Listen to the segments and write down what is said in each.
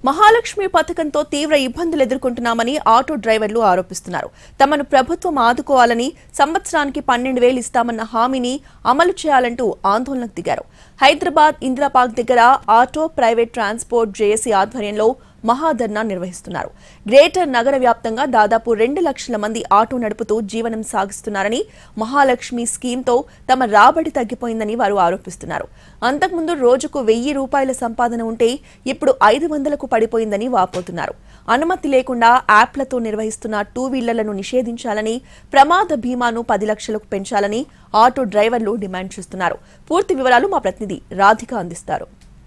మహాలక్ష్మి పథకంతో తీవ్ర ఇబ్బందులు ఎదుర్కొంటున్నామని ఆటో డ్రైవర్లు ఆరోపిస్తున్నారు. తమను ప్రభుత్వం ఆదుకోవాలని, సంవత్సరానికి 12,000 ఇస్తామన్న హామీని అమలు చేయాలంటూ ఆందోళనకు దిగారు. హైదరాబాద్ ఇందిరాపార్క్ దగ్గర ఆటో ప్రైవేట్ ట్రాన్స్పోర్ట్ జేఏసీ ఆధ్వర్యంలో మహాధర్నా నిర్వహిస్తున్నారు. గ్రేటర్ నగర వ్యాప్తంగా దాదాపు 2 లక్షల మంది ఆటో నడుపుతూ జీవనం సాగిస్తున్నారని, మహాలక్ష్మి స్కీమ్తో తమ రాబడి తగ్గిపోయిందని వారు ఆరోపిస్తున్నారు. అంతకుముందు రోజుకు 1,000 రూపాయల సంపాదన ఉంటే ఇప్పుడు 500కు పడిపోయిందని వాపోతున్నారు. అనుమతి లేకుండా యాప్లతో నిర్వహిస్తున్న 2 వీలర్లను నిషేధించాలని, ప్రమాద బీమాను 10 లక్షలకు పెంచాలని ఆటో డ్రైవర్లు డిమాండ్ చేస్తున్నారు. పూర్తి వివరాలు మా ప్రతినిధి రాధిక అందిస్తారు.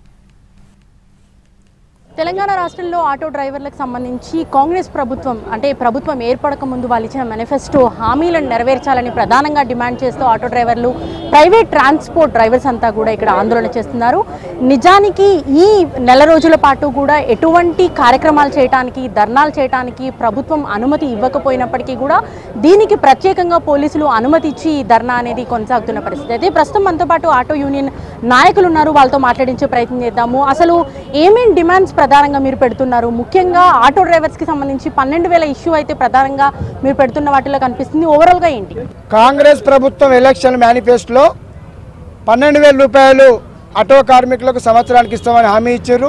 తెలంగాణ రాష్ట్రంలో ఆటో డ్రైవర్లకు సంబంధించి కాంగ్రెస్ ప్రభుత్వం ప్రభుత్వం ఏర్పడక ముందు వాళ్ళు ఇచ్చిన మేనిఫెస్టో హామీలను నెరవేర్చాలని ప్రధానంగా డిమాండ్ చేస్తూ ఆటో డ్రైవర్లు, ప్రైవేట్ ట్రాన్స్పోర్ట్ డ్రైవర్స్ అంతా కూడా ఇక్కడ ఆందోళన చేస్తున్నారు. నిజానికి ఈ నెల రోజుల పాటు కూడా ఎటువంటి కార్యక్రమాలు చేయడానికి, ధర్నాలు చేయడానికి ప్రభుత్వం అనుమతి ఇవ్వకపోయినప్పటికీ కూడా దీనికి ప్రత్యేకంగా పోలీసులు అనుమతి ఇచ్చి ఈ ధర్నా అనేది కొనసాగుతున్న పరిస్థితి. అయితే ప్రస్తుతం మనతో పాటు ఆటో యూనియన్ నాయకులు ఉన్నారు, వాళ్ళతో మాట్లాడించే ప్రయత్నం చేద్దాము. అసలు ఏమేం డిమాండ్స్ ప్రధానంగా మీరు పెడుతున్నారు? ముఖ్యంగా ఆటో డ్రైవర్స్ కి సంబంధించి 12,000 ఇష్యూ అయితే ప్రధానంగా మీరు పెడుతున్న వాటిలో కనిపిస్తుంది. ఓవరాల్ గా ఏంటి? కాంగ్రెస్ ప్రభుత్వం ఎలక్షన్ మేనిఫెస్టోలో 12,000 రూపాయలు ఆటో కార్మికులకు సంవత్సరానికి ఇస్తామని హామీ ఇచ్చారు.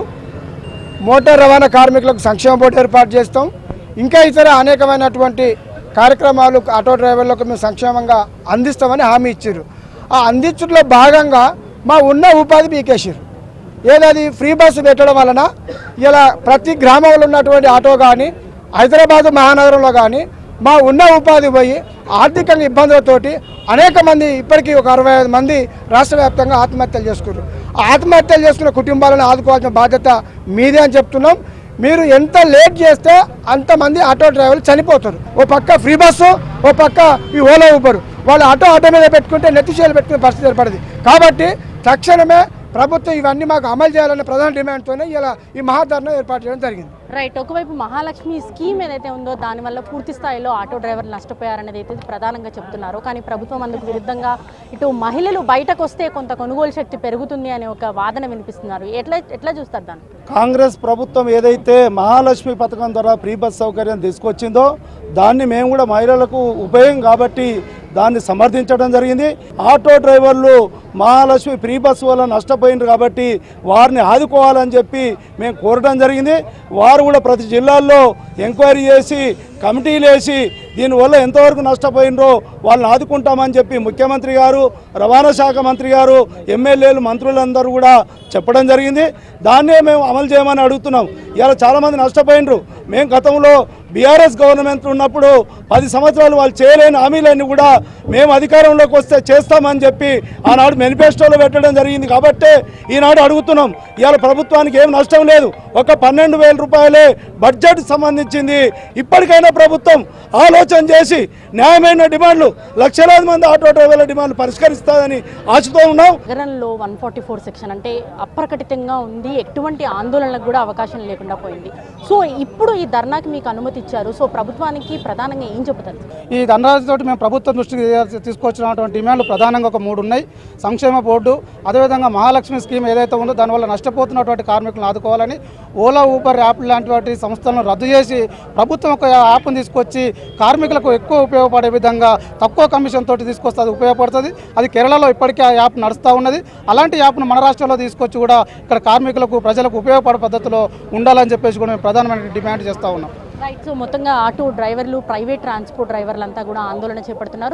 మోటార్ రవాణా కార్మికులకు సంక్షేమ బోర్డు ఏర్పాటు చేస్తాం, ఇంకా ఇతర అనేకమైనటువంటి కార్యక్రమాలు ఆటో డ్రైవర్లకు మేము సంక్షేమంగా అందిస్తామని హామీ ఇచ్చారు. ఆ అందించడంలో భాగంగా మా ఉన్న ఉపాధి పీకేసారు. ఏదది ఫ్రీ బస్సు పెట్టడం వలన ఇలా ప్రతి గ్రామంలో ఉన్నటువంటి ఆటో కానీ, హైదరాబాదు మహానగరంలో కానీ మా ఉన్న ఉపాధి పోయి ఆర్థికంగా ఇబ్బందులతోటి అనేక మంది, ఇప్పటికీ ఒక 65 మంది రాష్ట్ర వ్యాప్తంగా ఆత్మహత్యలు చేసుకున్నారు. ఆత్మహత్యలు చేసుకున్న కుటుంబాలను ఆదుకోవాల్సిన బాధ్యత మీదే అని చెప్తున్నాం. మీరు ఎంత లేట్ చేస్తే అంతమంది ఆటో డ్రైవర్లు చనిపోతారు. ఓ పక్క ఫ్రీ బస్సు, ఓ పక్క ఈ ఓలా ఊబర్, వాళ్ళు ఆటో మీద పెట్టుకుంటే నెత్తిచేలు పెట్టుకునే పరిస్థితి ఏర్పడింది. కాబట్టి తక్షణమే ప్రభుత్వం ఇవన్నీ మాకు అమలు చేయాలనే ప్రధాన డిమాండ్తోనే ఇలా ఈ మహాధర్నా ఏర్పాటు చేయడం జరిగింది. రైట్. ఒకవైపు మహాలక్ష్మి స్కీమ్ ఏదైతే ఉందో దానివల్ల పూర్తి స్థాయిలో ఆటో డ్రైవర్లు నష్టపోయారనేది అయితే ప్రధానంగా చెప్తున్నారు. కానీ ప్రభుత్వం అందుకు విరుద్ధంగా ఇటు మహిళలు బయటకు వస్తే కొంత కొనుగోలు శక్తి పెరుగుతుంది అనే ఒక వాదన వినిపిస్తున్నారు. ఎట్లా చూస్తారు దాన్ని? కాంగ్రెస్ ప్రభుత్వం ఏదైతే మహాలక్ష్మి పథకం ద్వారా ఫ్రీ బస్ సౌకర్యం తీసుకొచ్చిందో దాన్ని మేము కూడా మహిళలకు ఉపయోగం కాబట్టి దాన్ని సమర్థించడం జరిగింది. ఆటో డ్రైవర్లు మహాలక్ష్మి ఫ్రీ బస్సు వల్ల నష్టపోయినారు కాబట్టి వారిని ఆదుకోవాలని చెప్పి మేము కోరడం జరిగింది. వారు కూడా ప్రతి జిల్లాల్లో ఎంక్వైరీ చేసి కమిటీలు వేసి దీనివల్ల ఎంతవరకు నష్టపోయినరో వాళ్ళని ఆదుకుంటామని చెప్పి ముఖ్యమంత్రి గారు, రవాణా శాఖ మంత్రి గారు, ఎమ్మెల్యేలు, మంత్రులందరూ కూడా చెప్పడం జరిగింది. దాన్నే మేము అమలు చేయమని అడుగుతున్నాం. ఇలా చాలామంది నష్టపోయినరు. మేము గతంలో బీఆర్ఎస్ గవర్నమెంట్ ఉన్నప్పుడు 10 సంవత్సరాలు వాళ్ళు చేయలేని హామీలన్నీ కూడా మేము అధికారంలోకి వస్తే చేస్తామని చెప్పి ఆనాడు మేనిఫెస్టోలో పెట్టడం జరిగింది. కాబట్టి ఈనాడు అడుగుతున్నాం, ఇవాళ ప్రభుత్వానికి ఏం నష్టం లేదు, ఒక 12,000 రూపాయలే బడ్జెట్ సంబంధించింది. ఇప్పటికైనా ప్రభుత్వం ఆలోచన చేసి న్యాయమైన డిమాండ్లు, లక్షలాది మంది ఆటో డ్రైవర్ల డిమాండ్లు పరిష్కరిస్తుందని ఆశతో ఉన్నాం. నగరంలో 144 సెక్షన్ అంటే అప్రకటితంగా ఉంది, ఎటువంటి ఆందోళనలకు కూడా అవకాశం లేకుండా పోయింది. సో ఇప్పుడు ఈ ధర్నాకి మీకు అనుమతి ఇచ్చారు. సో ప్రభుత్వానికి ప్రధానంగా ఏం చెబుతారు? ఈ ధనరాశితో మేము ప్రభుత్వం దృష్టికి తీసుకొచ్చినటువంటి డిమాండ్లు ప్రధానంగా ఒక 3 ఉన్నాయి. సంక్షేమ బోర్డు, అదేవిధంగా మహాలక్ష్మి స్కీమ్ ఏదైతే ఉందో దానివల్ల నష్టపోతున్నటువంటి కార్మికులను ఆదుకోవాలని, ఓలా ఊబర్ యాప్ లాంటి సంస్థలను రద్దు చేసి ప్రభుత్వం ఒక యాప్ను తీసుకొచ్చి కార్మికులకు ఎక్కువ ఉపయోగపడే విధంగా తక్కువ కమిషన్ తోటి తీసుకొస్తే అది ఉపయోగపడుతుంది. అది కేరళలో ఇప్పటికే ఆ యాప్ నడుస్తూ ఉన్నది. అలాంటి యాప్ను మన రాష్ట్రంలో తీసుకొచ్చి కూడా ఇక్కడ కార్మికులకు, ప్రజలకు ఉపయోగపడే పద్ధతిలో ఉండాలని చెప్పేసి కూడా మేము ప్రధానమైన డిమాండ్ చేస్తూ ఉన్నాం. రైట్. సో మొత్తంగా ఆటో డ్రైవర్లు, ప్రైవేట్ ట్రాన్స్పోర్ట్ డ్రైవర్లంతా కూడా ఆందోళన చేపడుతున్నారు.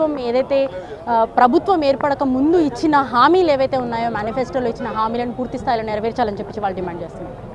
ప్రభుత్వం ఏర్పడక ముందు ఇచ్చిన హామీలు ఏవైతే ఉన్నాయో, మేనిఫెస్టోలో ఇచ్చిన హామీలను పూర్తి స్థాయిలో నెరవేర్చాలని చెప్పి వాళ్ళు డిమాండ్ చేస్తున్నారు.